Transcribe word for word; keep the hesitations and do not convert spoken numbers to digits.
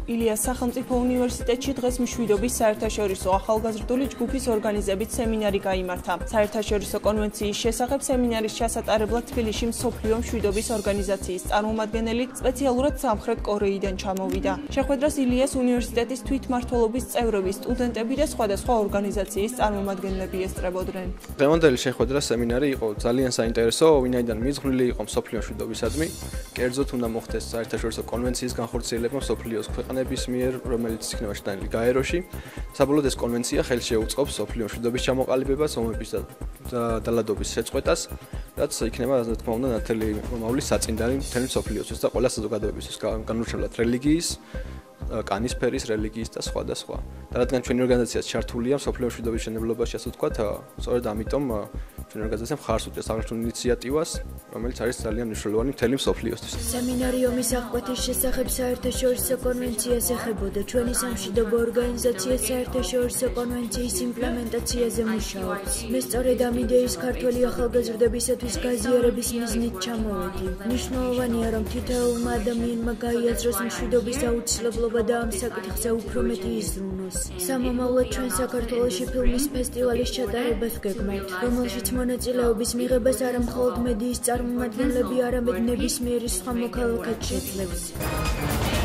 ილიას სახელმწიფო უნივერსიტეტში დღეს მშვიდობის საერთაშორისო ახალგაზრდული ჯგუფის ორგანიზებით სემინარი გაიმართა. საერთაშორისო კონვენციის შესახებ სემინარის ჩასატარებლად თბილისში მსოფლიო მშვიდობის ორგანიზაციის წარმომადგენელი სპეციალურად სამხრეთ კორეიდან ჩამოვიდა. შეხვედრას ილიას უნივერსიტეტის თვითმმართველობის წევრები, სტუდენტები და სხვადასხვა ორგანიზაციის წარმომადგენლები ესწრებოდნენ. დღევანდელი შეხვედრა სემინარი იყო ძალიან საინტერესო, ვინაიდან მიზღვნილი იყო მსოფლიო მშვიდობისადმი, კერძოდ უნდა მოხდეს საერთაშორისო კონვენციის განხორციელება მსოფლიოს ქვეყნების მიერ, რომელიც იქნება შეტანილი გაეროში. საბოლოოდ ეს კონვენცია ხელს შეუწყობს მსოფლიო მშვიდობის ჩამოყალიბებას, ომების და დალადობის შეწყვეტას, რაც იქნება, რა თქმა უნდა, ნათელი მომავლის საწინდარი მთელი მსოფლიოსთვის და ყველა საზოგადოებისთვის, განურჩევლად რელიგიის, კანის სფერის, რელიგიის და სხვა და სხვა. და რადგან ჩვენი ორგანიზაციაც ჩართულია მსოფლიო მშვიდობის მშენებლობაში, ასე ვთქვათ, სწორედ ამიტომ ჩვენი ორგანიზაცია მხარს უჭერს აღნიშნულ ინიციატივას, რომელიც არის ძალიან მნიშვნელოვანი მთელი მსოფლიოსთვის. სემინარი ომის აღკვეთის შესახებ საერთაშორისო კონვენციას ეხებოდა. ჩვენი სამშვიდობო ორგანიზაცია საერთაშორისო კონვენციის იმპლემენტაციაზე მუშაობს. მე სწორედ ამ იდეის ქართველი ახალგაზრდებისათვის გაზიარების მიზნით ჩამოვედი. მნიშვნელოვანია, რომ თითოეულმა ადამიანმა გაიაზროს მშვიდობის აუცილებლობა და ამ საკითხზე უფრო მეტი იზრუნოს. სამომავლოდ ჩვენ საქართველოში ფილმის ფესტივალის ჩატარებას გეგმავთ, რომელშიც მონაწილეობის მიღებას არა მხოლოდ მედიის წარმომადგენლები, არამედ ნებისმიერი სხვა მოქალაქეც შეძლებს.